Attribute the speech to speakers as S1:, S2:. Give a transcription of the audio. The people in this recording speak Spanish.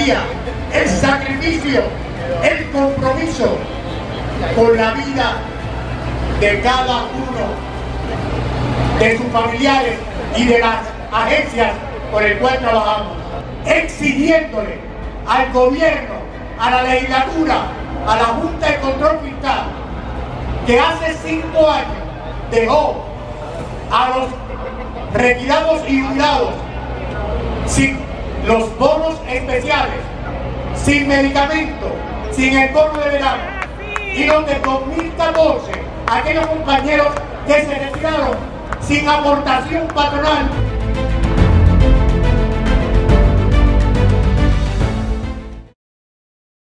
S1: valía, el sacrificio, el compromiso con la vida de cada uno de sus familiares y de las agencias por el cual trabajamos, exigiéndole al gobierno, a la legislatura, a la Junta de Control Fiscal, que hace 5 años dejó a los retirados y jubilados sin los bonos especiales, sin medicamentos, sin el bono de verano, y donde en 2014 aquellos compañeros que se retiraron sin aportación patronal